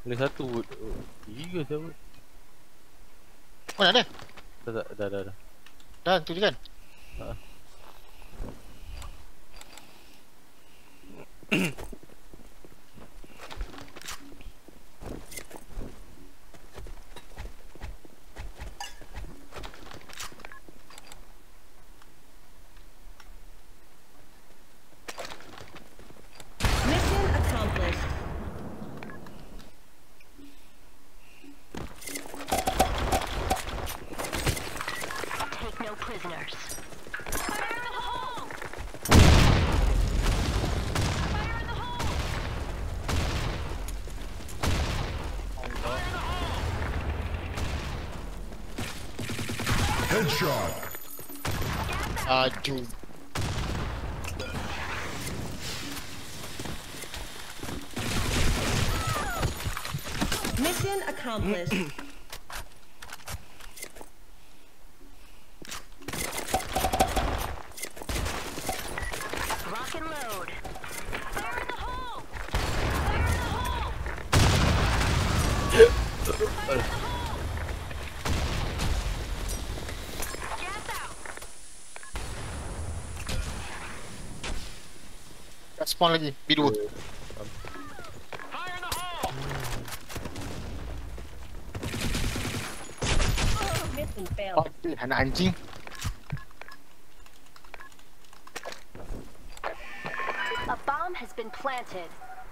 Boleh satu wood. Oh, tiga siapa? Oh nak ada? Dah. Dah tu je kan? Ha. Mission accomplished. Take no prisoners. Fire in the hole! Fire in the hole! Headshot. Aduh. Mission accomplished. Rock and load. Fire in the hole! Fire in the hole! Fire in the hole! Gas out! Kat spawn lagi. B2. Fire in the hole! Mission failed. Anak anjing. A bomb has been planted.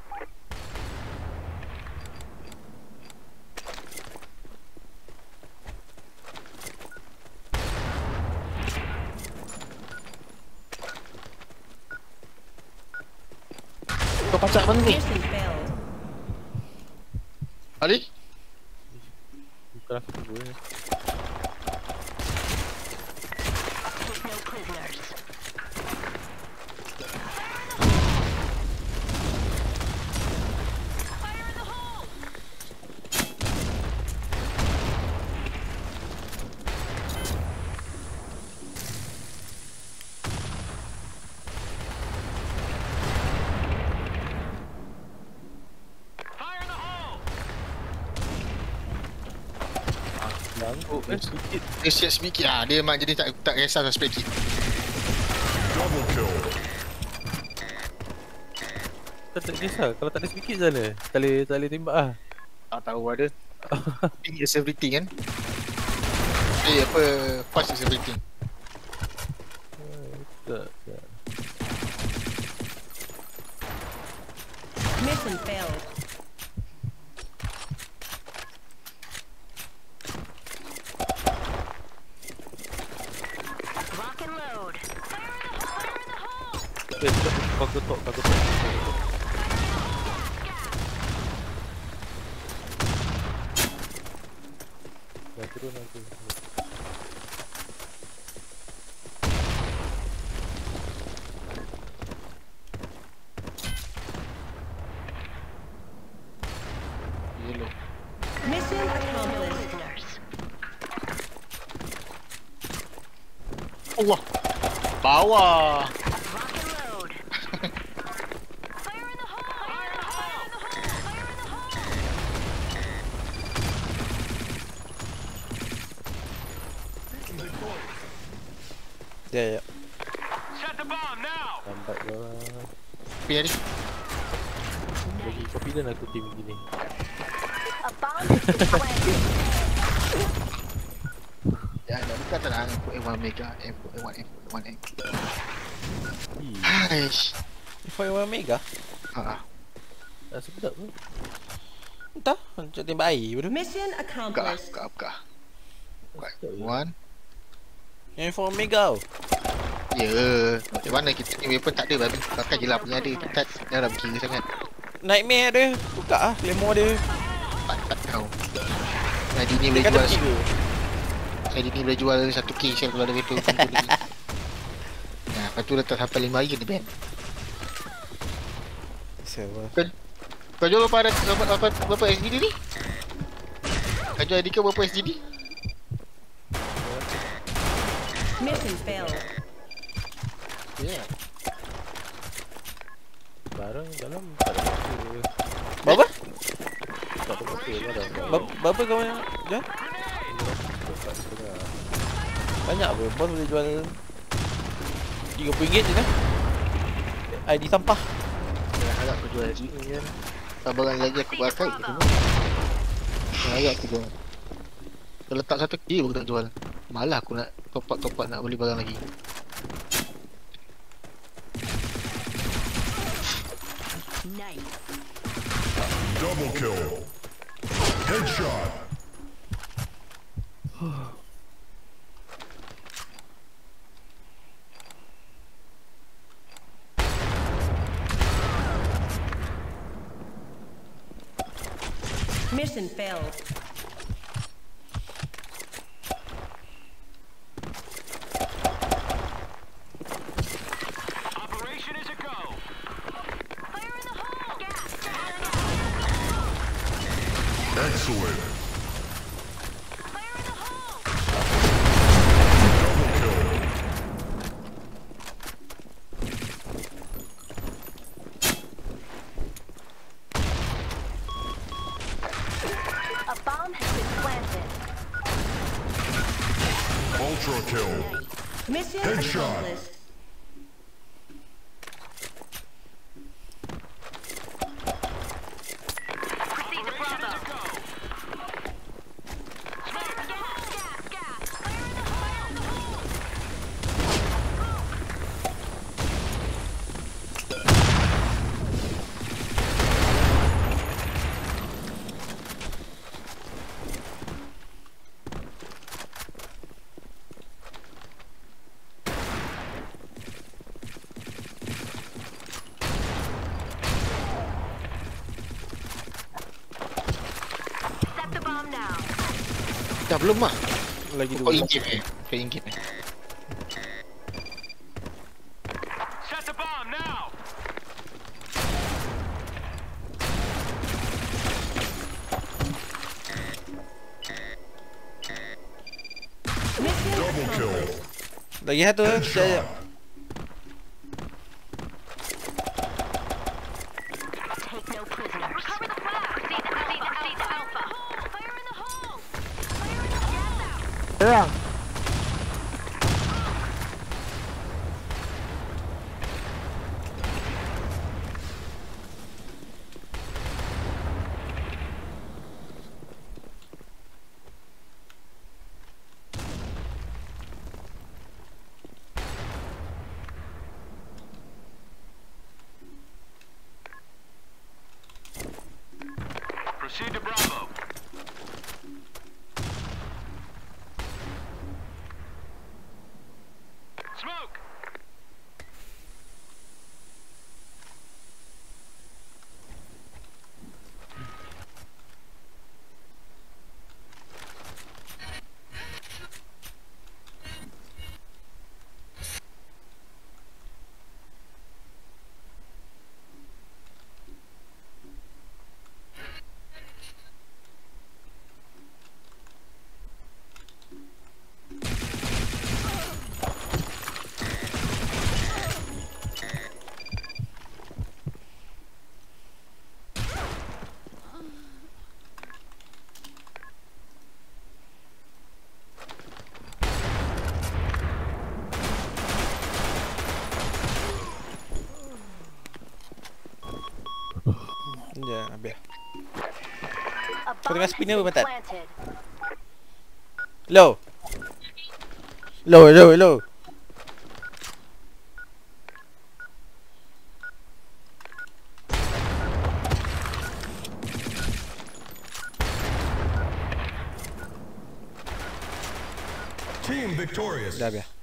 Kau pacak mana ni? Mission failed. Ali? Bukan aku tunggu ni. Take no prisoners. Fire in the hole! Fire in the hole! Langkuk sedikit. Dia siap sedikit lah. Dia memang jadi tak kisah spray kit. Double kill. Tak kisah. Kalau tak ada sedikit je lah. Tak boleh tembak lah. Tak tahu ada. Ping is everything kan? Apa? Fast is everything. Tak. Mission failed. Rock and load. Fire in the hole! Fire in the hole! Kau ketok. Dah turun aku. Yellow. Mission accomplished. Prisoners. Allah. Bawah. Rock and load. Fire in the hole! Fire in the hole! Fire in the hole! Ya. Set the bomb now! Lambat lah. Pergi Ali. Lagi confident aku team gini. A bomb has been planted. Ya, dah bukan tak nak M1 Mega, M1, M1, M1. Ih, Haish. Fire Mega. Ha. tak sedap tu. Entah, macam tembak air betul. Mission Buka, accomplished. buka. Buka. Sedap je. One. Yang Fire Mega tau. Ya, macam mana kita ni weapon tak ada babi. Pakai je lah punya ada. Kita dalam kira sangat. Nightmare dia. Buka lah, lemon dia. Tak tahu. Jadi ni boleh Kan jual. ada tiga. Jadi ni boleh jual 1k share kalau ada weapon kumpul lagi. Nah, lepas tu letak sampai 5 hari kena ban. Siapa? Kau jual berapa SGD ni? Kau jual ID kau berapa SGD? Mission failed. Ya. Barang dalam tak ada apa. Berapa? Tak tak betul lah dah. Berapa kau yang jual? Banyak apa? Bos boleh jual RM30 je kan? ID sampah. Jangan harap aku jual sini kan. Sabaran lagi aku pakai je semua. Jangan harap aku jual. Kalau letak 1K baru tak jual. Malah aku nak top up nak beli barang lagi. Nice. Double kill. Headshot. Mission failed. Operation is a go. Fire in the hole. Gas. Excellent. Fire in the hole. Double kill. A bomb has been planted. Ultra kill. Mission Headshot. accomplished. Proceed to Bravo. Gas. Fire in the hole. Set the bomb now. Dah belum lah. Lagi Kau 2. in-game Kau in-game Set the bomb now. Mission Double kill. accomplished. Lagi satu. Sekejap je. Headshot. Take no prisoners. Recover the flag. Proceed to Alpha. Fire in the hole. Fire in the hole. Gas out. Proceed to Bravo. Smoke. Ya, habis. A Kau bomb tengah has spinner been apa, Tat? planted. Low. Low. Team victorious. Dah habis.